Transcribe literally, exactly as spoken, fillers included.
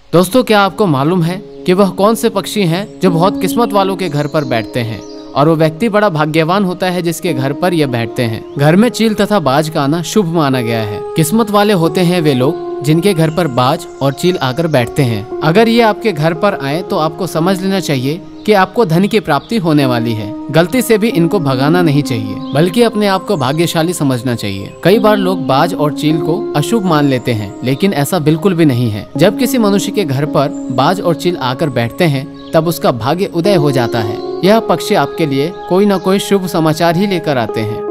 दोस्तों, क्या आपको मालूम है कि वह कौन से पक्षी हैं जो बहुत किस्मत वालों के घर पर बैठते हैं, और वो व्यक्ति बड़ा भाग्यवान होता है जिसके घर पर ये बैठते हैं। घर में चील तथा बाज का आना शुभ माना गया है। किस्मत वाले होते हैं वे लोग जिनके घर पर बाज और चील आकर बैठते हैं। अगर ये आपके घर पर आए तो आपको समझ लेना चाहिए कि आपको धन की प्राप्ति होने वाली है। गलती से भी इनको भगाना नहीं चाहिए, बल्कि अपने आप को भाग्यशाली समझना चाहिए। कई बार लोग बाज और चील को अशुभ मान लेते हैं, लेकिन ऐसा बिल्कुल भी नहीं है। जब किसी मनुष्य के घर पर बाज और चील आकर बैठते हैं तब उसका भाग्य उदय हो जाता है। यह पक्षी आपके लिए कोई न कोई शुभ समाचार ही लेकर आते हैं।